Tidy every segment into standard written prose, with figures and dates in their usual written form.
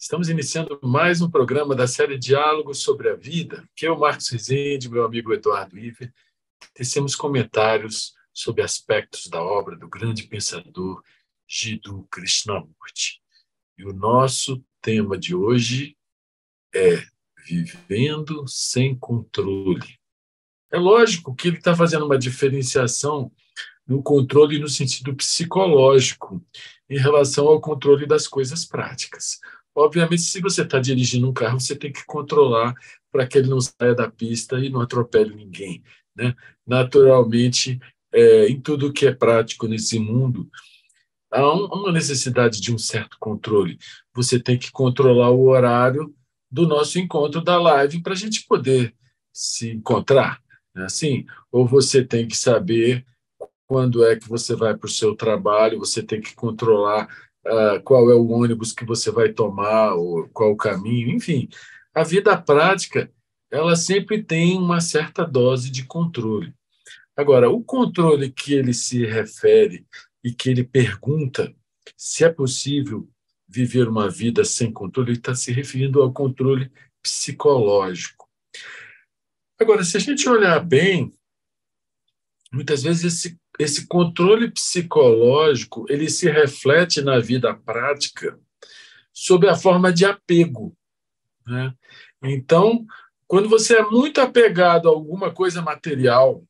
Estamos iniciando mais um programa da série Diálogos sobre a Vida, que eu, Marcos Rezende, meu amigo Eduardo Iver, tecemos comentários sobre aspectos da obra do grande pensador Jiddu Krishnamurti. E o nosso tema de hoje é Vivendo Sem Controle. É lógico que ele está fazendo uma diferenciação no controle no sentido psicológico, em relação ao controle das coisas práticas. Obviamente, se você está dirigindo um carro, você tem que controlar para que ele não saia da pista e não atropele ninguém, né? Naturalmente, em tudo que é prático nesse mundo, há uma necessidade de um certo controle. Você tem que controlar o horário do nosso encontro da live para a gente poder se encontrar, né? Assim, ou você tem que saber quando é que você vai para o seu trabalho, você tem que controlar qual é o ônibus que você vai tomar, ou qual o caminho, enfim. A vida prática, ela sempre tem uma certa dose de controle. Agora, o controle que ele se refere e que ele pergunta se é possível viver uma vida sem controle, ele está se referindo ao controle psicológico. Agora, se a gente olhar bem, muitas vezes esse controle psicológico ele se reflete na vida prática sob a forma de apego, né? Então, quando você é muito apegado a alguma coisa material,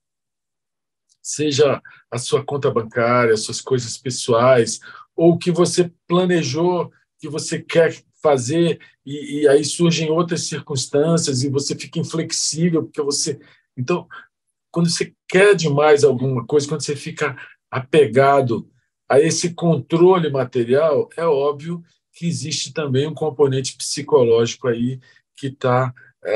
seja a sua conta bancária, as suas coisas pessoais, ou o que você planejou, que você quer fazer, e aí surgem outras circunstâncias e você fica inflexível, porque você... Então, quando você quer demais alguma coisa, quando você fica apegado a esse controle material, é óbvio que existe também um componente psicológico aí que está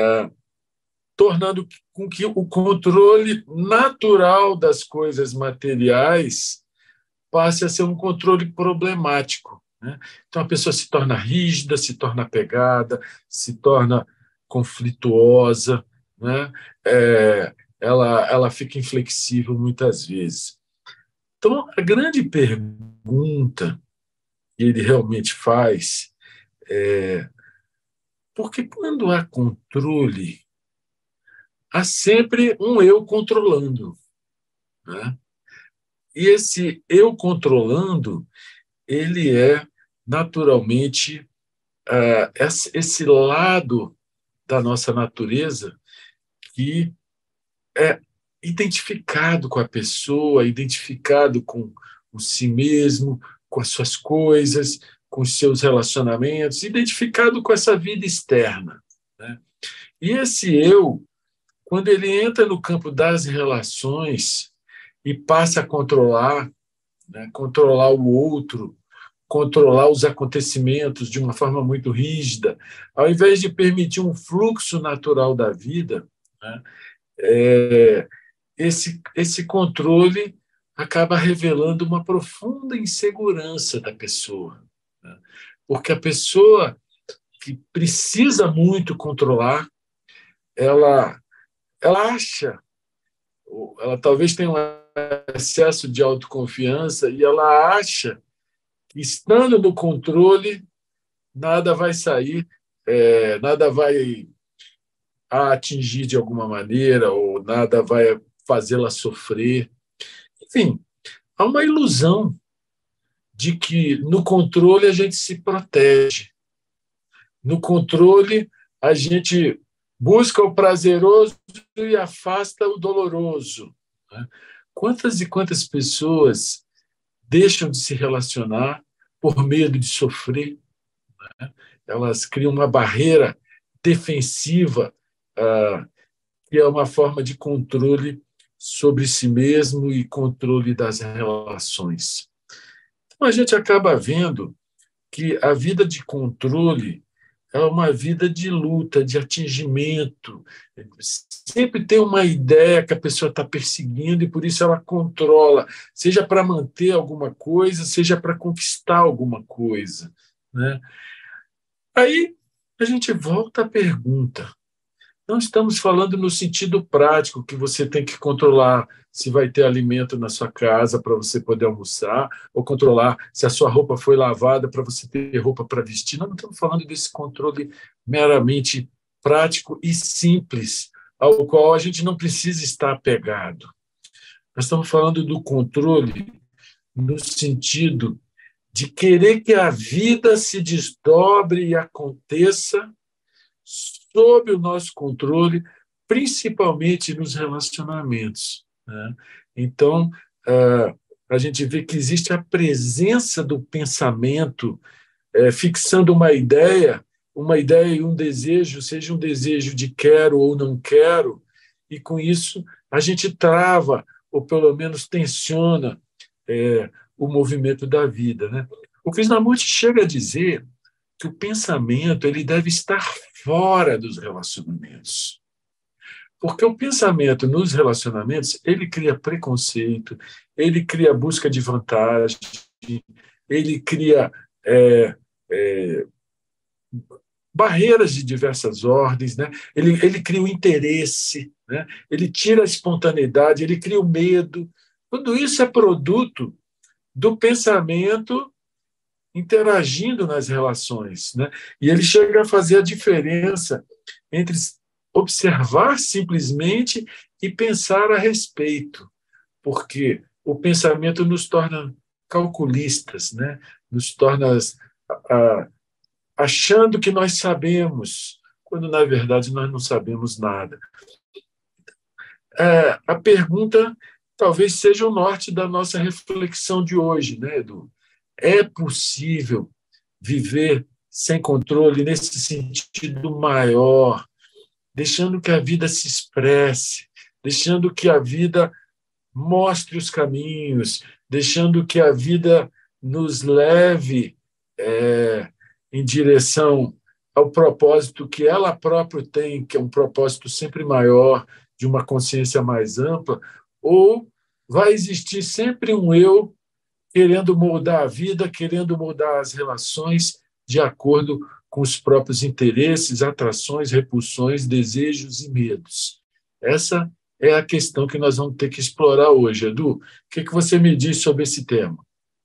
tornando com que o controle natural das coisas materiais passe a ser um controle problemático, né? Então a pessoa se torna rígida, se torna apegada, se torna conflituosa, né? Ela fica inflexível muitas vezes. Então, a grande pergunta que ele realmente faz é porque quando há controle, há sempre um eu controlando, né? E esse eu controlando, ele é naturalmente esse lado da nossa natureza que é identificado com a pessoa, identificado com o si mesmo, com as suas coisas, com os seus relacionamentos, identificado com essa vida externa, né? E esse eu, quando ele entra no campo das relações e passa a controlar, né, controlar o outro, controlar os acontecimentos de uma forma muito rígida, ao invés de permitir um fluxo natural da vida, né, esse controle acaba revelando uma profunda insegurança da pessoa, né? Porque a pessoa que precisa muito controlar, ela, ela acha, ela talvez tenha um excesso de autoconfiança e ela acha que, estando no controle, nada vai sair, nada vai a atingir de alguma maneira ou nada vai fazê-la sofrer. Enfim, há uma ilusão de que no controle a gente se protege. No controle a gente busca o prazeroso e afasta o doloroso, né? Quantas e quantas pessoas deixam de se relacionar por medo de sofrer, né? Elas criam uma barreira defensiva, que é uma forma de controle sobre si mesmo e controle das relações. Então, a gente acaba vendo que a vida de controle é uma vida de luta, de atingimento. Sempre tem uma ideia que a pessoa está perseguindo e por isso ela controla, seja para manter alguma coisa, seja para conquistar alguma coisa, né? Aí a gente volta à pergunta: Não estamos falando no sentido prático, que você tem que controlar se vai ter alimento na sua casa para você poder almoçar, ou controlar se a sua roupa foi lavada para você ter roupa para vestir. Não estamos falando desse controle meramente prático e simples, ao qual a gente não precisa estar apegado. Nós estamos falando do controle no sentido de querer que a vida se desdobre e aconteça sob o nosso controle, principalmente nos relacionamentos, né? Então, a gente vê que existe a presença do pensamento fixando uma ideia e um desejo, seja um desejo de quero ou não quero, e com isso a gente trava, ou pelo menos tensiona o movimento da vida, né? O Krishnamurti chega a dizer que o pensamento ele deve estar fora dos relacionamentos. Porque o pensamento nos relacionamentos, ele cria preconceito, ele cria busca de vantagem, ele cria barreiras de diversas ordens, né? Ele cria o interesse, né? Ele tira a espontaneidade, ele cria o medo. Tudo isso é produto do pensamento interagindo nas relações, né? E ele chega a fazer a diferença entre observar simplesmente e pensar a respeito, porque o pensamento nos torna calculistas, né? Nos torna achando que nós sabemos, quando na verdade nós não sabemos nada. A pergunta talvez seja o norte da nossa reflexão de hoje, né, Edu? É possível viver sem controle nesse sentido maior, deixando que a vida se expresse, deixando que a vida mostre os caminhos, deixando que a vida nos leve em direção ao propósito que ela própria tem, que é um propósito sempre maior, de uma consciência mais ampla, ou vai existir sempre um eu querendo moldar a vida, querendo moldar as relações de acordo com os próprios interesses, atrações, repulsões, desejos e medos. Essa é a questão que nós vamos ter que explorar hoje, Edu. O que você me diz sobre esse tema?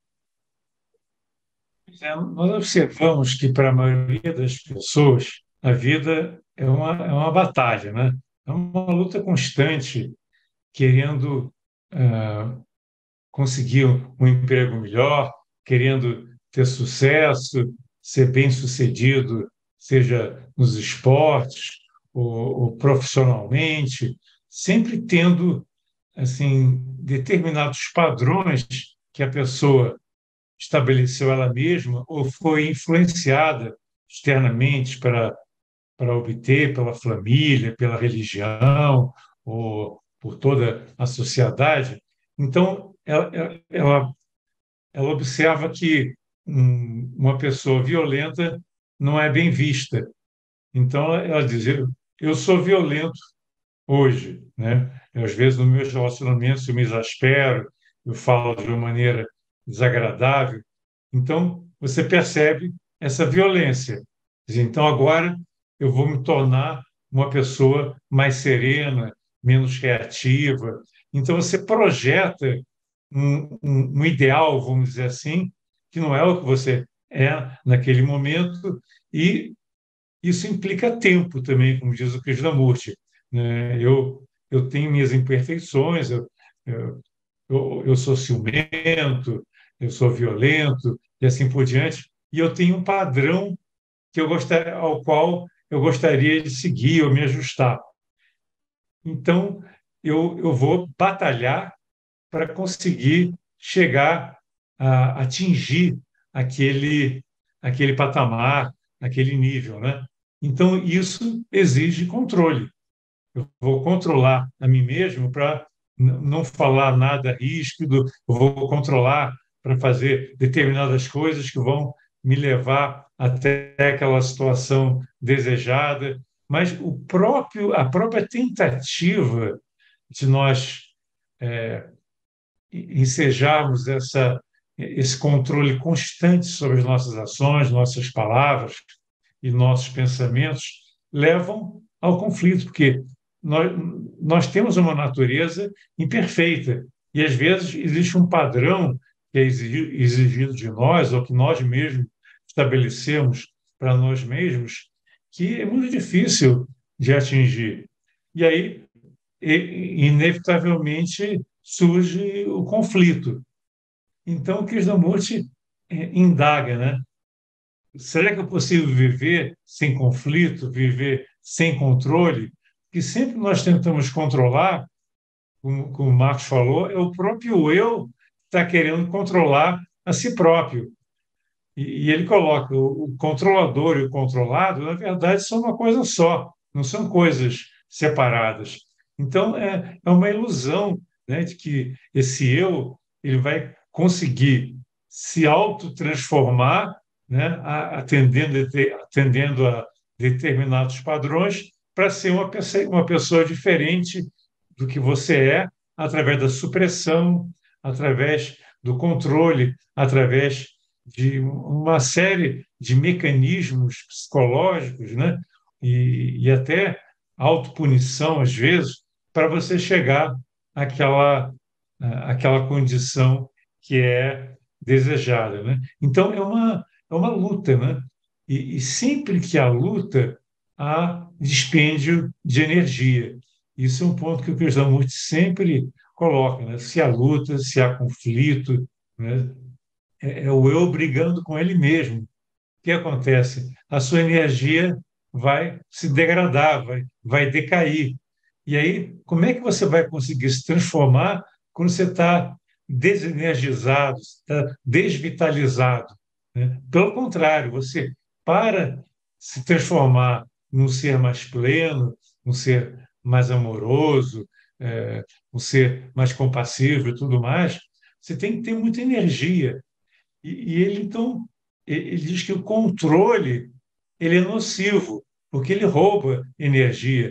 Nós observamos que, para a maioria das pessoas, a vida é uma batalha, né? É uma luta constante, querendo conseguir um emprego melhor, querendo ter sucesso, ser bem-sucedido, seja nos esportes ou profissionalmente, sempre tendo assim determinados padrões que a pessoa estabeleceu ela mesma ou foi influenciada externamente para obter pela família, pela religião ou por toda a sociedade. Então, ela observa que uma pessoa violenta não é bem vista. Então, ela diz: eu sou violento hoje, né? Às vezes, nos meus relacionamentos, eu me exaspero, eu falo de uma maneira desagradável. Então, você percebe essa violência. Então, agora eu vou me tornar uma pessoa mais serena, menos reativa. Então, você projeta um ideal, vamos dizer assim, que não é o que você é naquele momento, e isso implica tempo também, como diz o Krishnamurti, né? Eu tenho minhas imperfeições, eu, eu sou ciumento, eu sou violento e assim por diante, e eu tenho um padrão ao qual eu gostaria de seguir ou me ajustar. Então, eu vou batalhar para conseguir chegar a atingir aquele patamar, aquele nível, né? Então, isso exige controle. Eu vou controlar a mim mesmo para não falar nada ríspido, eu vou controlar para fazer determinadas coisas que vão me levar até aquela situação desejada, mas a própria tentativa de nós ensejarmos esse controle constante sobre as nossas ações, nossas palavras e nossos pensamentos levam ao conflito, porque nós temos uma natureza imperfeita e, às vezes, existe um padrão que é exigido de nós, ou que nós mesmos estabelecemos para nós mesmos, que é muito difícil de atingir. E aí, inevitavelmente, surge o conflito. Então, o Krishnamurti indaga, né? Será que é possível viver sem conflito, viver sem controle? Porque sempre nós tentamos controlar, como o Marcos falou, é o próprio eu que está querendo controlar a si próprio. E ele coloca o controlador e o controlado, na verdade, são uma coisa só, não são coisas separadas. Então, é uma ilusão, né, de que esse eu ele vai conseguir se autotransformar, né, atendendo a determinados padrões, para ser uma pessoa diferente do que você é, através da supressão, através do controle, através de uma série de mecanismos psicológicos, né? E até autopunição, às vezes, para você chegar àquela condição que é desejada, né? Então, é uma luta, né? E sempre que há luta, há dispêndio de energia. Isso é um ponto que o Krishnamurti sempre coloca, né? Se há luta, se há conflito, né? É o eu brigando com ele mesmo. O que acontece? A sua energia vai se degradar, vai decair. E aí, como é que você vai conseguir se transformar quando você está desenergizado, está desvitalizado, né? Pelo contrário, você para se transformar num ser mais pleno, um ser mais amoroso, um ser mais compassivo e tudo mais, você tem que ter muita energia. E ele, então, ele diz que o controle ele é nocivo, porque ele rouba energia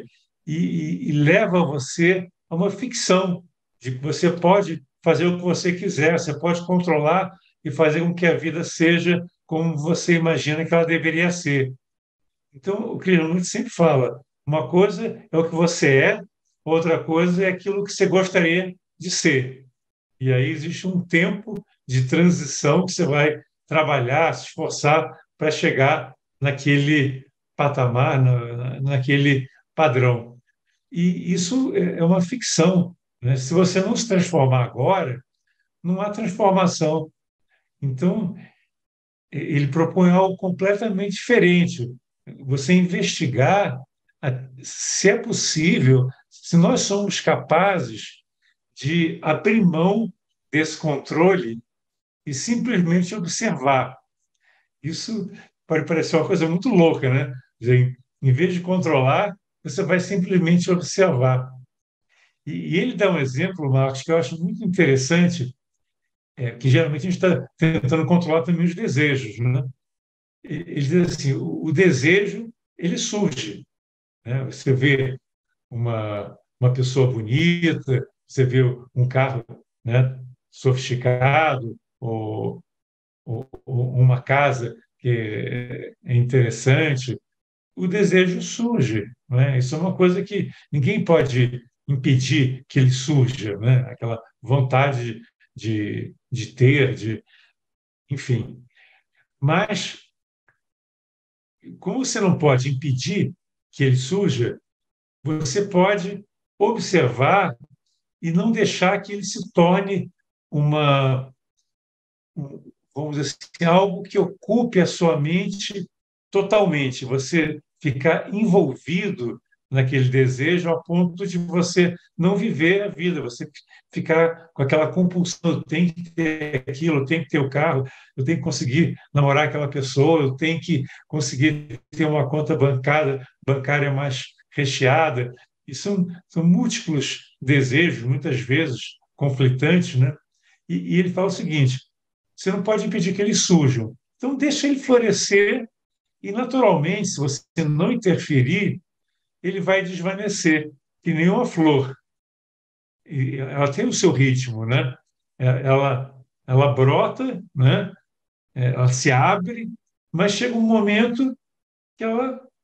e leva você a uma ficção de que você pode fazer o que você quiser, você pode controlar e fazer com que a vida seja como você imagina que ela deveria ser. Então, o Krishnamurti sempre fala, uma coisa é o que você é, outra coisa é aquilo que você gostaria de ser. E aí existe um tempo de transição que você vai trabalhar, se esforçar para chegar naquele patamar, naquele padrão. E isso é uma ficção, né? Se você não se transformar agora, não há transformação. Então, ele propõe algo completamente diferente. Você investigar se é possível, se nós somos capazes de abrir mão desse controle e simplesmente observar. Isso pode parecer uma coisa muito louca, né? Quer dizer, em vez de controlar, você vai simplesmente observar. E ele dá um exemplo, Marcos, que eu acho muito interessante, que geralmente a gente está tentando controlar também os desejos, né? Ele diz assim, o desejo, ele surge, né? Você vê uma pessoa bonita, você vê um carro, né, sofisticado, ou uma casa que é interessante, o desejo surge, né? Isso é uma coisa que ninguém pode impedir que ele surja, né? Aquela vontade de ter, enfim. Mas, como você não pode impedir que ele surja, você pode observar e não deixar que ele se torne uma, vamos dizer assim, algo que ocupe a sua mente totalmente. Você ficar envolvido naquele desejo a ponto de você não viver a vida, você ficar com aquela compulsão, eu tenho que ter aquilo, eu tenho que ter o carro, eu tenho que conseguir namorar aquela pessoa, eu tenho que conseguir ter uma conta bancária mais recheada. E são múltiplos desejos, muitas vezes conflitantes, né? E ele fala o seguinte: você não pode impedir que eles surjam. Então, deixa ele florescer e, naturalmente, se você não interferir, ele vai desvanecer, que nem uma flor. E ela tem o seu ritmo, né? Ela brota, né? Ela se abre, mas chega um momento que ela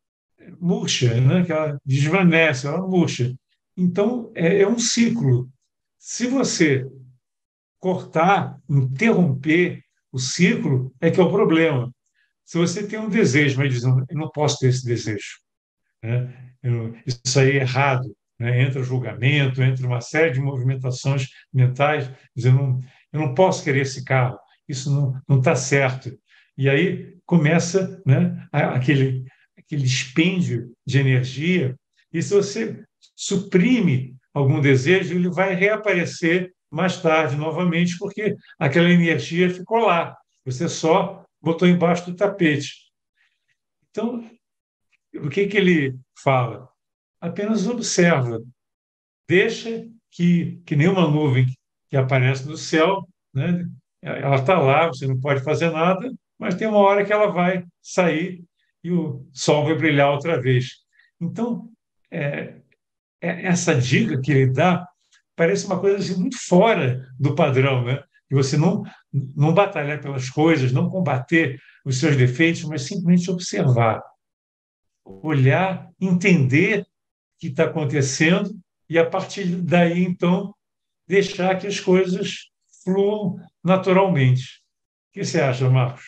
murcha, né? Que ela desvanece, ela murcha. Então, é um ciclo. Se você cortar, interromper o ciclo, é que é o problema. Se você tem um desejo, mas diz, eu não posso ter esse desejo, né? Isso aí é errado, né? Entra julgamento, entra uma série de movimentações mentais, dizendo, eu não posso querer esse carro, isso não está certo. E aí começa, né, aquele expêndio de energia, e se você suprime algum desejo, ele vai reaparecer mais tarde novamente, porque aquela energia ficou lá, você só botou embaixo do tapete. Então, o que ele fala? Apenas observa, deixa que nenhuma nuvem que aparece no céu, né, ela está lá, você não pode fazer nada, mas tem uma hora que ela vai sair e o sol vai brilhar outra vez. Então, é, essa dica que ele dá parece uma coisa assim, muito fora do padrão, né? Que você não batalhar pelas coisas, não combater os seus defeitos, mas simplesmente observar, olhar, entender o que está acontecendo e, a partir daí, então, deixar que as coisas fluam naturalmente. O que você acha, Marcos?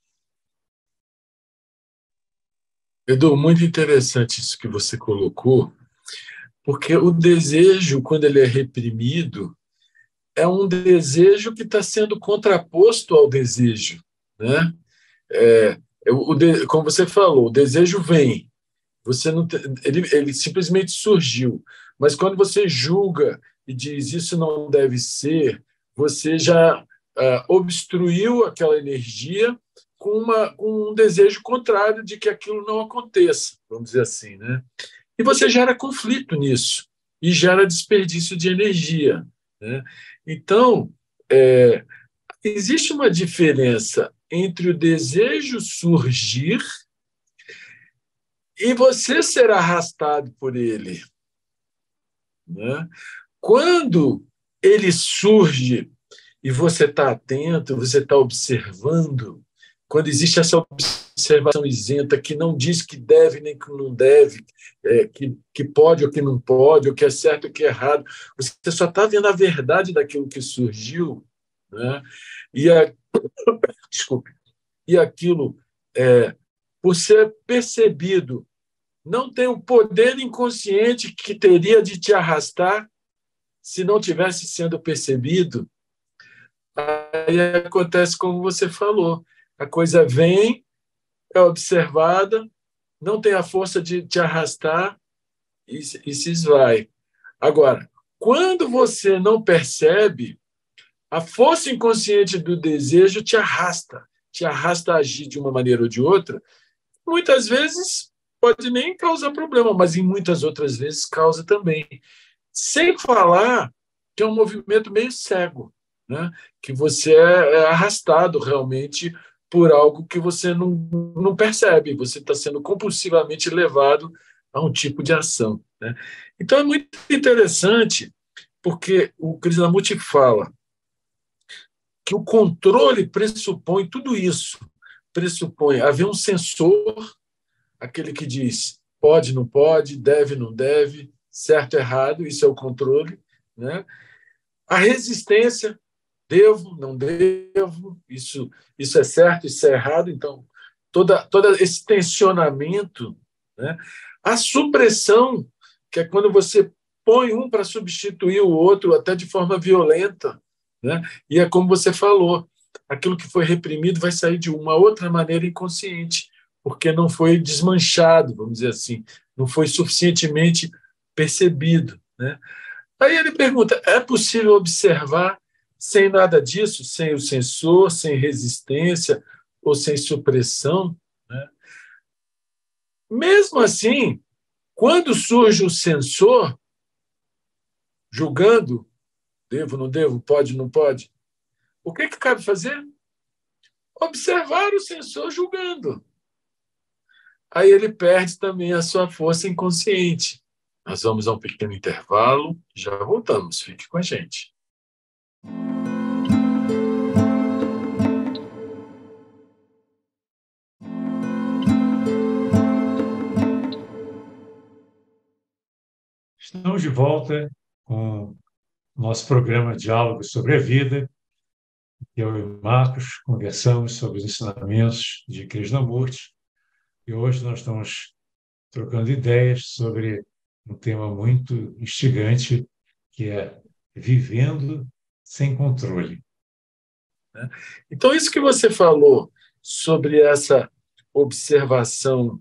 Edu, muito interessante isso que você colocou, porque o desejo, quando ele é reprimido, é um desejo que está sendo contraposto ao desejo, né? É, como você falou, o desejo vem, você não, ele simplesmente surgiu, mas quando você julga e diz isso não deve ser, você já obstruiu aquela energia com um desejo contrário de que aquilo não aconteça, vamos dizer assim, né? E você gera conflito nisso e gera desperdício de energia, né? Então, é, existe uma diferença entre o desejo surgir e você ser arrastado por ele, né? Quando ele surge e você está atento, você está observando, quando existe essa observação isenta que não diz que deve nem que não deve, que pode ou que não pode, o que é certo ou que é errado, você só está vendo a verdade daquilo que surgiu, né? E a, desculpe, e aquilo, por ser percebido, não tem o poder inconsciente que teria de te arrastar se não tivesse sendo percebido. Aí acontece como você falou. A coisa vem, é observada, não tem a força de te arrastar e se esvai. Agora, quando você não percebe, a força inconsciente do desejo te arrasta a agir de uma maneira ou de outra. Muitas vezes pode nem causar problema, mas em muitas outras vezes causa também. Sem falar que é um movimento meio cego, né? Que você é arrastado realmente por algo que você não percebe, você está sendo compulsivamente levado a um tipo de ação, né? Então é muito interessante, porque o Krishnamurti fala que o controle pressupõe tudo isso, pressupõe haver um sensor, aquele que diz pode, não pode, deve, não deve, certo, errado, isso é o controle, né? A resistência, devo, não devo, isso é certo, isso é errado, então todo esse tensionamento, né? A supressão, que é quando você põe um para substituir o outro, até de forma violenta, né? E é como você falou, aquilo que foi reprimido vai sair de uma outra maneira inconsciente, porque não foi desmanchado, vamos dizer assim, não foi suficientemente percebido, né? Aí ele pergunta: é possível observar sem nada disso, sem o sensor, sem resistência ou sem supressão, né? Mesmo assim, quando surge o sensor, julgando, devo, não devo, pode, não pode, o que cabe fazer? Observar o sensor julgando. Aí ele perde também a sua força inconsciente. Nós vamos a um pequeno intervalo, já voltamos, fique com a gente. Estamos de volta com o nosso programa Diálogos sobre a Vida. Eu e Marcos conversamos sobre os ensinamentos de Krishnamurti e hoje nós estamos trocando ideias sobre um tema muito instigante, que é vivendo sem controle. Então, isso que você falou sobre essa observação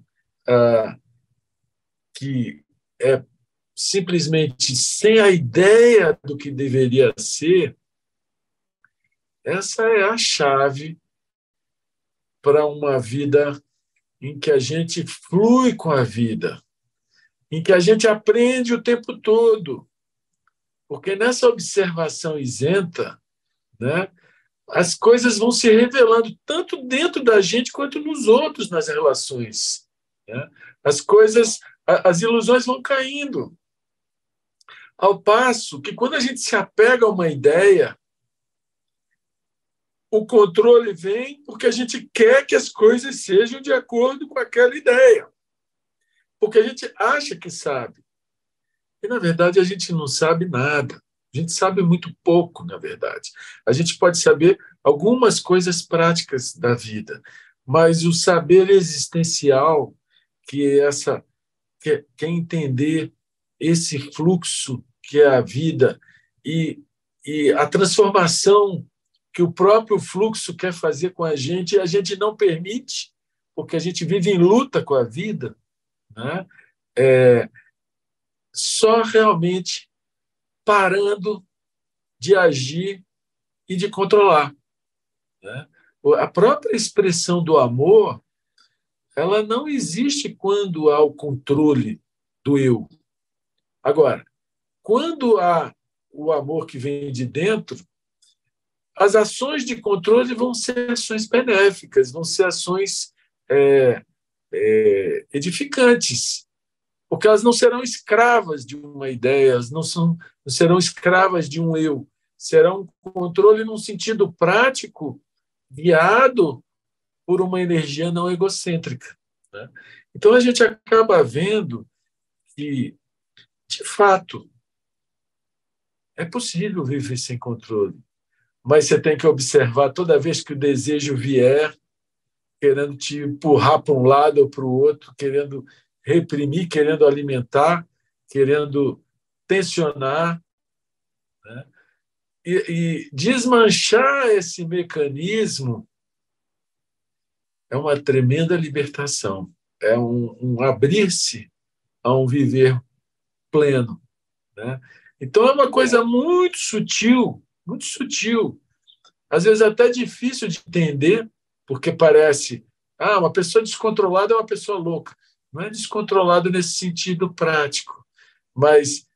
que é simplesmente sem a ideia do que deveria ser, essa é a chave para uma vida em que a gente flui com a vida, em que a gente aprende o tempo todo. Porque nessa observação isenta, né, as coisas vão se revelando tanto dentro da gente quanto nos outros, nas relações. Né? As ilusões vão caindo. Ao passo que, quando a gente se apega a uma ideia, o controle vem porque a gente quer que as coisas sejam de acordo com aquela ideia. Porque a gente acha que sabe. E, na verdade, a gente não sabe nada. A gente sabe muito pouco, na verdade. A gente pode saber algumas coisas práticas da vida, mas o saber existencial, que é entender esse fluxo que é a vida e a transformação que o próprio fluxo quer fazer com a gente não permite, porque a gente vive em luta com a vida, né? Só realmente parando de agir e de controlar. Né? A própria expressão do amor, ela não existe quando há o controle do eu. Agora, quando há o amor que vem de dentro, as ações de controle vão ser ações benéficas, vão ser ações edificantes, porque elas não serão escravas de uma ideia, elas não serão escravas de um eu, serão controle num sentido prático, guiado por uma energia não egocêntrica. Né? Então, a gente acaba vendo que, de fato, é possível viver sem controle, mas você tem que observar toda vez que o desejo vier, querendo te empurrar para um lado ou para o outro, querendo reprimir, querendo alimentar, querendo tensionar, né? E desmanchar esse mecanismo é uma tremenda libertação, é um abrir-se a um viver pleno. Né? Então, é uma coisa muito sutil, muito sutil. Às vezes até difícil de entender, porque parece, uma pessoa descontrolada é uma pessoa louca. Não é descontrolado nesse sentido prático, mas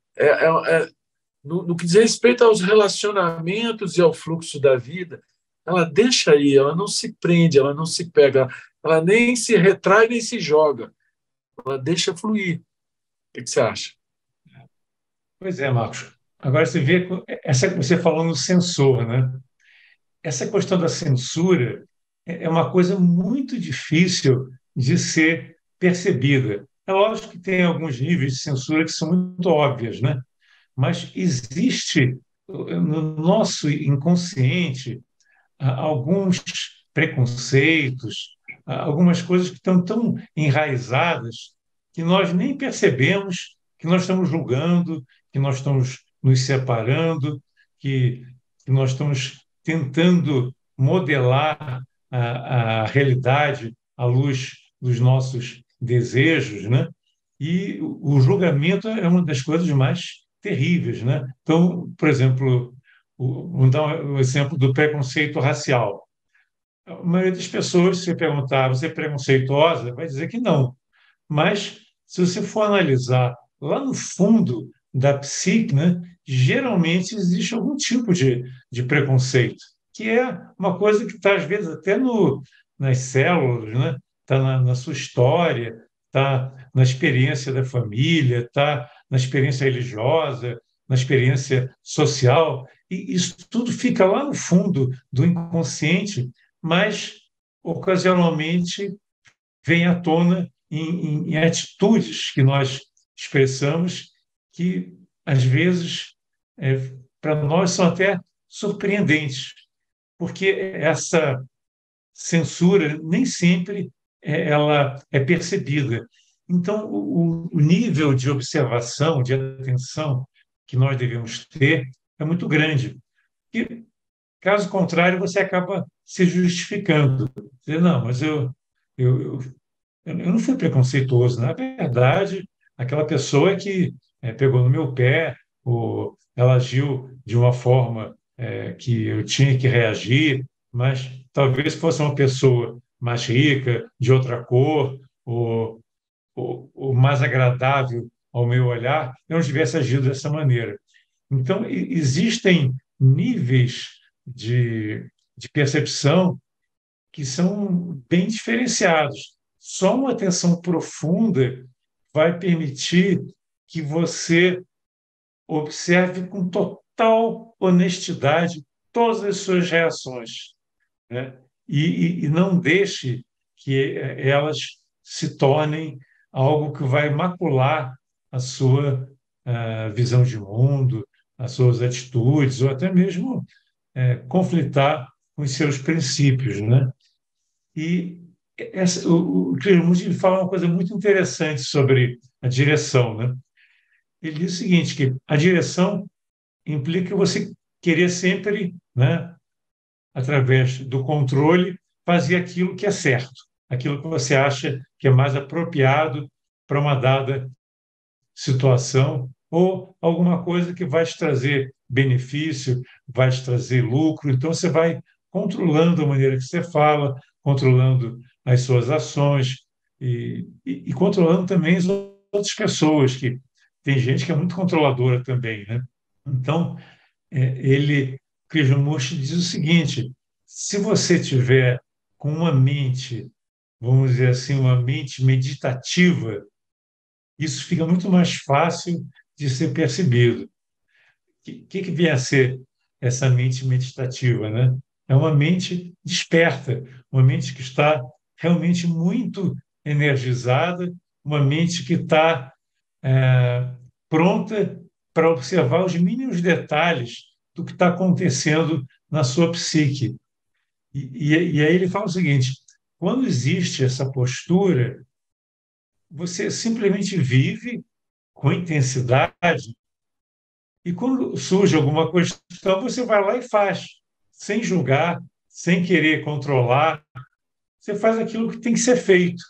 no que diz respeito aos relacionamentos e ao fluxo da vida, ela deixa aí, ela não se prende, ela não se pega, ela nem se retrai, nem se joga. Ela deixa fluir. O que você acha? Pois é, Marcos. Agora você vê, você falou no censor, né? Essa questão da censura é uma coisa muito difícil de ser percebida. É lógico que tem alguns níveis de censura que são muito óbvios, né? Mas existe no nosso inconsciente alguns preconceitos, algumas coisas que estão tão enraizadas que nós nem percebemos que nós estamos julgando, que nós estamos nos separando, que nós estamos tentando modelar a realidade à luz dos nossos desejos, né? E o julgamento é uma das coisas mais terríveis, né? Então, por exemplo, vamos dar o exemplo do preconceito racial. A maioria das pessoas, se você perguntar, você é preconceituosa, vai dizer que não. Mas, se você for analisar lá no fundo da psique, né, geralmente existe algum tipo de preconceito, que é uma coisa que está, às vezes, até nas células, né? Está na sua história, está na experiência da família, está na experiência religiosa, na experiência social, e isso tudo fica lá no fundo do inconsciente, mas ocasionalmente vem à tona em atitudes que nós expressamos que, às vezes, para nós são até surpreendentes, porque essa censura nem sempre ela é percebida. Então, o nível de observação, de atenção que nós devemos ter é muito grande. E, caso contrário, você acaba se justificando. Dizer, não, mas eu, eu não fui preconceituoso. Na verdade, aquela pessoa que pegou no meu pé, ou ela agiu de uma forma que eu tinha que reagir, mas talvez fosse uma pessoa mais rica, de outra cor, ou mais agradável ao meu olhar, eu não tivesse agido dessa maneira. Então, existem níveis de percepção que são bem diferenciados. Só uma atenção profunda vai permitir que você observe com total honestidade todas as suas reações, né? E não deixe que elas se tornem algo que vai macular a sua visão de mundo, as suas atitudes, ou até mesmo conflitar com os seus princípios, né? E o Krishnamurti fala uma coisa muito interessante sobre a direção, né? Ele diz o seguinte, que a direção implica você querer sempre, né, através do controle, fazer aquilo que é certo, aquilo que você acha que é mais apropriado para uma dada situação ou alguma coisa que vai te trazer benefício, vai te trazer lucro. Então, você vai controlando a maneira que você fala, controlando as suas ações e controlando também as outras pessoas, que tem gente que é muito controladora também, né? Então, Krishnamurti diz o seguinte: se você tiver com uma mente, vamos dizer assim, uma mente meditativa, isso fica muito mais fácil de ser percebido. O que vem a ser essa mente meditativa, né? É uma mente desperta, uma mente que está realmente muito energizada, uma mente que está pronta para observar os mínimos detalhes do que está acontecendo na sua psique. E aí ele fala o seguinte: quando existe essa postura, você simplesmente vive com intensidade e quando surge alguma questão, você vai lá e faz, sem julgar, sem querer controlar. Você faz aquilo que tem que ser feito.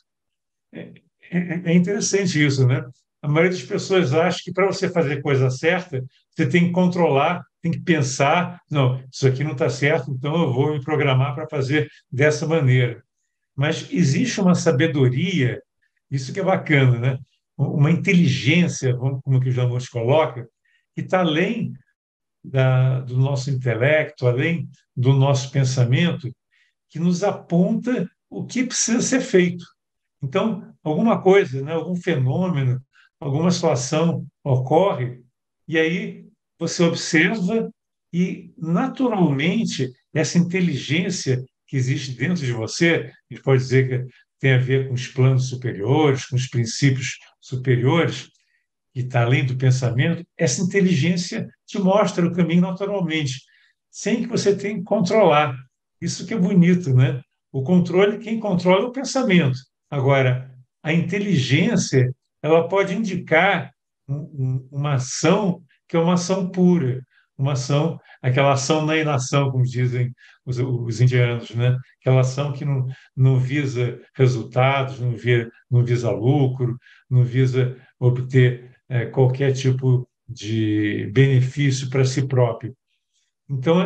É interessante isso, né? A maioria das pessoas acha que para você fazer a coisa certa, você tem que controlar, tem que pensar, não, isso aqui não está certo, então eu vou me programar para fazer dessa maneira. Mas existe uma sabedoria, isso que é bacana, né? Uma inteligência, como que o Jean Monnet coloca, que está além do nosso intelecto, além do nosso pensamento, que nos aponta o que precisa ser feito. Então, alguma coisa, né, algum fenômeno, alguma situação ocorre, e aí você observa e, naturalmente, essa inteligência que existe dentro de você, a gente pode dizer que tem a ver com os planos superiores, com os princípios superiores, que está além do pensamento, essa inteligência te mostra o caminho naturalmente, sem que você tenha que controlar. Isso que é bonito, né? O controle, quem controla é o pensamento. Agora, a inteligência, ela pode indicar uma ação que é uma ação pura, uma ação, aquela ação na inação, como dizem os indianos, né? Aquela ação que não visa resultados, não visa lucro, não visa obter qualquer tipo de benefício para si próprio. Então,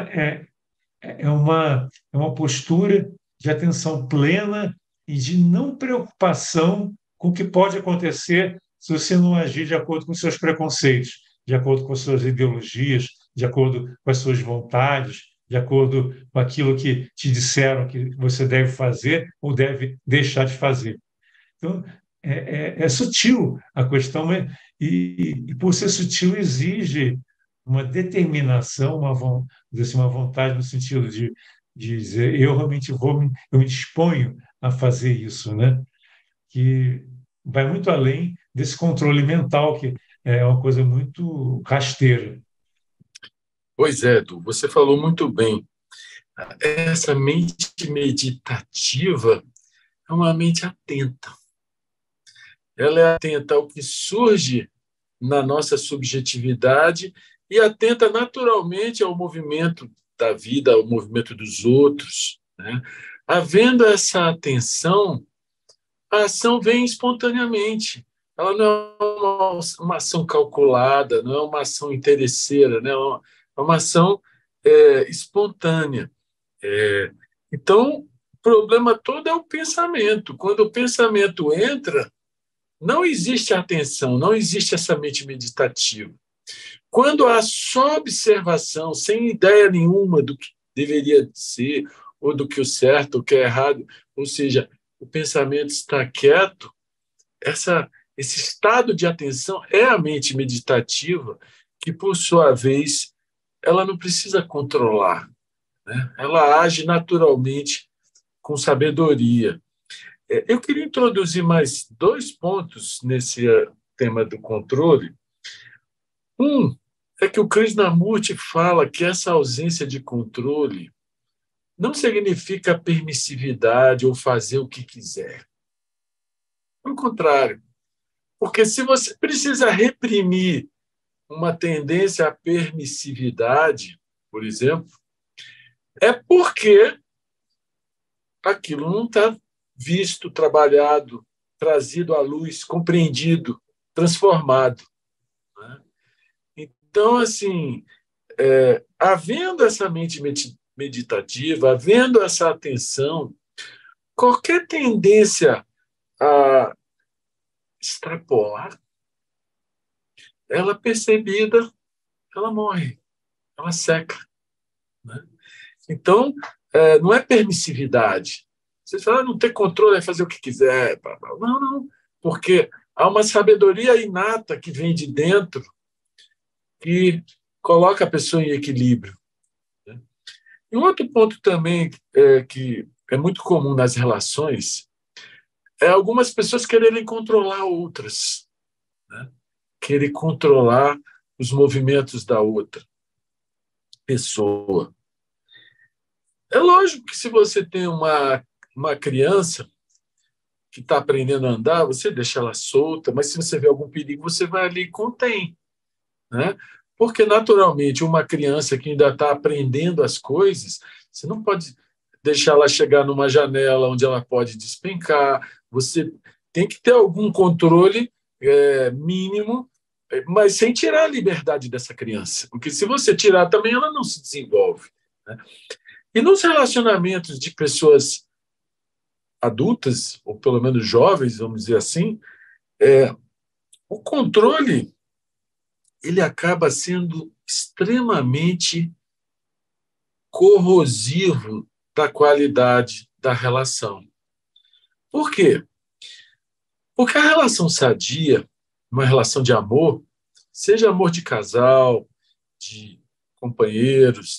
é uma postura de atenção plena e de não preocupação com o que pode acontecer se você não agir de acordo com seus preconceitos, de acordo com as suas ideologias, de acordo com as suas vontades, de acordo com aquilo que te disseram que você deve fazer ou deve deixar de fazer. Então, é sutil a questão, e por ser sutil, exige uma determinação, uma vontade no sentido de dizer, eu realmente eu me disponho a fazer isso, né? Que vai muito além desse controle mental que é uma coisa muito rasteira. Pois é, Edu, você falou muito bem. Essa mente meditativa é uma mente atenta. Ela é atenta ao que surge na nossa subjetividade e atenta naturalmente ao movimento da vida, ao movimento dos outros, né? Havendo essa atenção, a ação vem espontaneamente. Ela não é uma ação calculada, não é uma ação interesseira, né? É uma ação espontânea. É, então, o problema todo é o pensamento. Quando o pensamento entra, não existe atenção, não existe essa mente meditativa. Quando há só observação, sem ideia nenhuma do que deveria ser, ou do que é certo, ou que é errado, ou seja, o pensamento está quieto, esse estado de atenção é a mente meditativa, que, por sua vez, ela não precisa controlar, né? Ela age naturalmente com sabedoria. Eu queria introduzir mais dois pontos nesse tema do controle. Um é que o Krishnamurti fala que essa ausência de controle não significa permissividade ou fazer o que quiser. Pelo contrário, porque se você precisa reprimir uma tendência à permissividade, por exemplo, é porque aquilo não está visto, trabalhado, trazido à luz, compreendido, transformado, né? Então, assim, havendo essa mente meditativa, havendo essa atenção, qualquer tendência a extrapolar, ela é percebida, ela morre, ela seca, né? Então, não é permissividade. Você fala, não ter controle é fazer o que quiser. Não, não, porque há uma sabedoria inata que vem de dentro que coloca a pessoa em equilíbrio, né? E um outro ponto também que é muito comum nas relações é algumas pessoas quererem controlar outras, né? Querer controlar os movimentos da outra pessoa. É lógico que se você tem uma criança que está aprendendo a andar, você deixa ela solta, mas se você vê algum perigo, você vai ali e contém, né? Porque, naturalmente, uma criança que ainda está aprendendo as coisas, você não pode deixar ela chegar numa janela onde ela pode despencar, você tem que ter algum controle mínimo, mas sem tirar a liberdade dessa criança, porque se você tirar também ela não se desenvolve, né? E nos relacionamentos de pessoas adultas, ou pelo menos jovens, vamos dizer assim, o controle ele acaba sendo extremamente corrosivo da qualidade da relação. Por quê? Porque a relação sadia, uma relação de amor, seja amor de casal, de companheiros,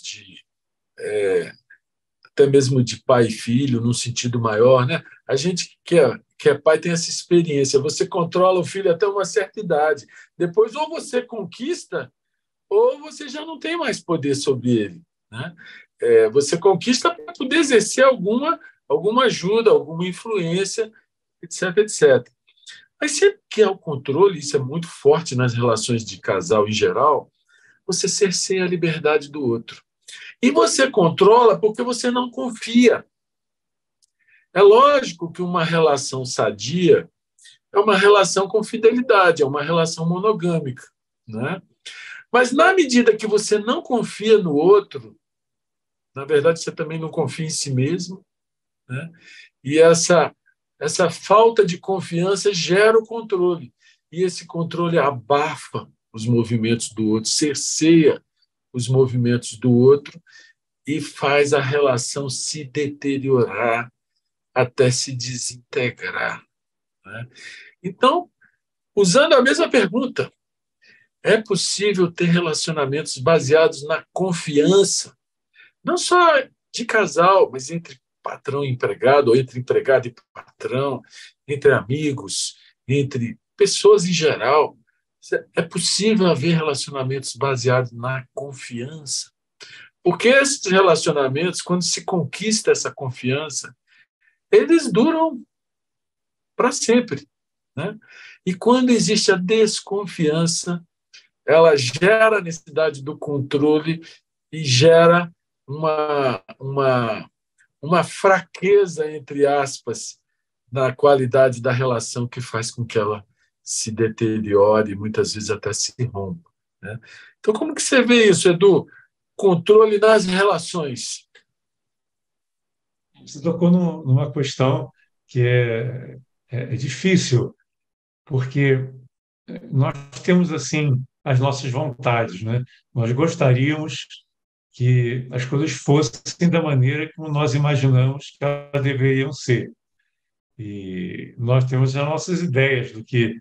até mesmo de pai e filho, num sentido maior, né? A gente que é pai tem essa experiência. Você controla o filho até uma certa idade. Depois, ou você conquista, ou você já não tem mais poder sobre ele, né? Você conquista para poder exercer alguma ajuda, alguma influência, etc, etc. Mas sempre que há o controle, isso é muito forte nas relações de casal em geral, você cerceia a liberdade do outro. E você controla porque você não confia. É lógico que uma relação sadia é uma relação com fidelidade, é uma relação monogâmica, né? Mas na medida que você não confia no outro, na verdade você também não confia em si mesmo, né? E essa falta de confiança gera o controle. E esse controle abafa os movimentos do outro, cerceia os movimentos do outro e faz a relação se deteriorar até se desintegrar, né? Então, usando a mesma pergunta, é possível ter relacionamentos baseados na confiança, não só de casal, mas entre patrão e empregado, ou entre empregado e patrão, entre amigos, entre pessoas em geral, É possível haver relacionamentos baseados na confiança? Porque esses relacionamentos, quando se conquista essa confiança, eles duram para sempre, né? E quando existe a desconfiança, ela gera a necessidade do controle e gera uma fraqueza, entre aspas, na qualidade da relação que faz com que ela se deteriore e muitas vezes até se rompa, né? Então, como que você vê isso, Edu? Controle nas relações. Você tocou numa questão que é difícil, porque nós temos assim as nossas vontades, né? Nós gostaríamos que as coisas fossem da maneira como nós imaginamos que elas deveriam ser. E nós temos as nossas ideias do que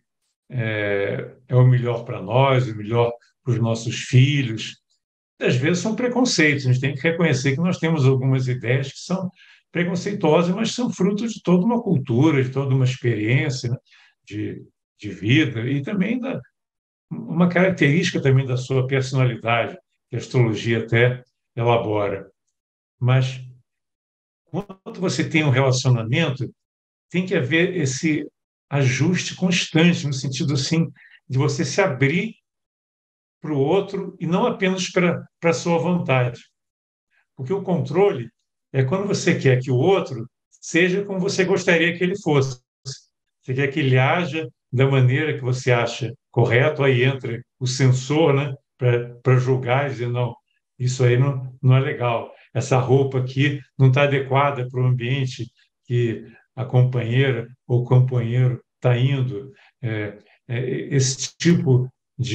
é o melhor para nós, o melhor para os nossos filhos. Às vezes são preconceitos, a gente tem que reconhecer que nós temos algumas ideias que são preconceituosas, mas são frutos de toda uma cultura, de toda uma experiência, né, de vida e também uma característica também da sua personalidade, que a astrologia até elabora. Mas quando você tem um relacionamento, tem que haver esse ajuste constante, no sentido assim de você se abrir para o outro e não apenas para a sua vontade. Porque o controle é quando você quer que o outro seja como você gostaria que ele fosse. Você quer que ele haja da maneira que você acha correto, aí entra o censor, né, para julgar e dizer, não, isso aí não é legal. Essa roupa aqui não está adequada para o ambiente que a companheira ou o companheiro está indo. Esse tipo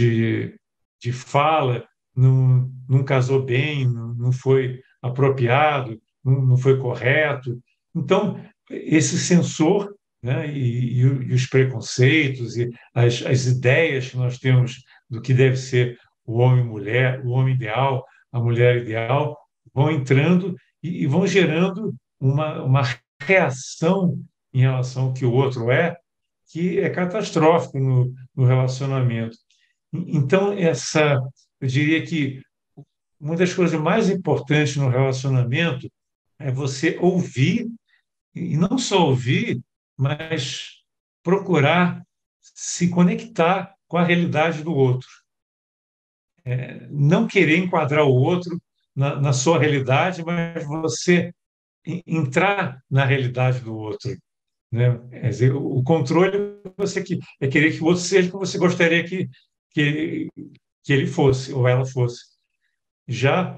de fala não casou bem, não foi apropriado, não foi correto. Então, esse censor, né, e os preconceitos e as ideias que nós temos do que deve ser o homem-mulher, o homem ideal, a mulher ideal, vão entrando e vão gerando uma reação em relação ao que o outro é, que é catastrófico no relacionamento. Então, eu diria que uma das coisas mais importantes no relacionamento é você ouvir, e não só ouvir, mas procurar se conectar com a realidade do outro. Não querer enquadrar o outro na sua realidade, mas você entrar na realidade do outro, né? Quer dizer, o controle é querer que o outro seja como você gostaria que, que ele fosse ou ela fosse. Já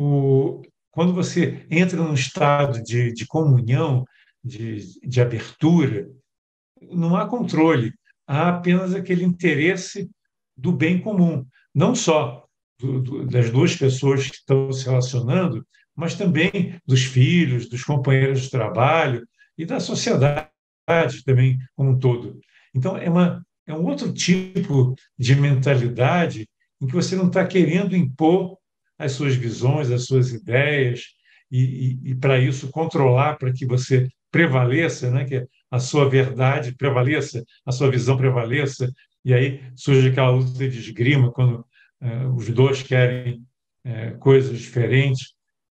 quando você entra num estado de comunhão, de abertura, não há controle, há apenas aquele interesse do bem comum, não só das duas pessoas que estão se relacionando, mas também dos filhos, dos companheiros de trabalho e da sociedade também como um todo. Então, é um outro tipo de mentalidade em que você não está querendo impor as suas visões, as suas ideias, e para isso controlar, para que você prevaleça, né, que a sua verdade prevaleça, a sua visão prevaleça, e aí surge aquela luta de esgrima, quando os dois querem coisas diferentes.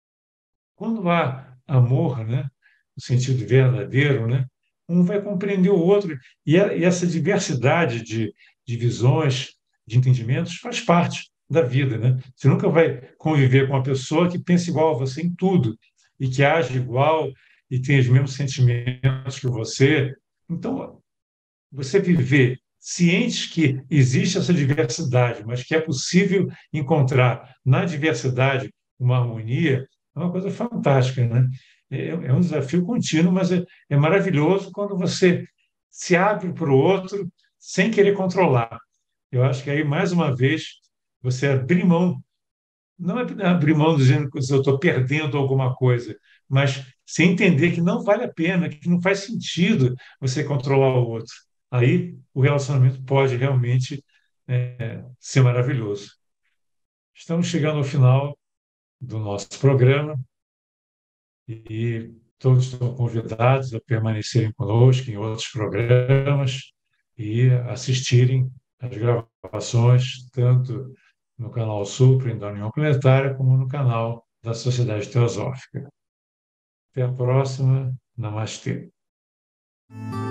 Quando há amor, né, no sentido verdadeiro, né, um vai compreender o outro, e essa diversidade de visões, de entendimentos, faz parte da vida, né? Você nunca vai conviver com uma pessoa que pensa igual a você em tudo, e que age igual, e tem os mesmos sentimentos que você. Então, você viver ciente que existe essa diversidade, mas que é possível encontrar na diversidade uma harmonia, é uma coisa fantástica, né? É um desafio contínuo, mas é maravilhoso quando você se abre para o outro sem querer controlar. Eu acho que aí, mais uma vez, você abrir mão, não é abrir mão dizendo que eu estou perdendo alguma coisa, mas se entender que não vale a pena, que não faz sentido você controlar o outro. Aí o relacionamento pode realmente ser maravilhoso. Estamos chegando ao final do nosso programa e todos estão convidados a permanecerem conosco em outros programas e assistirem as gravações, tanto no canal Suprem da União Planetária, como no canal da Sociedade Teosófica. Até a próxima. Namastê.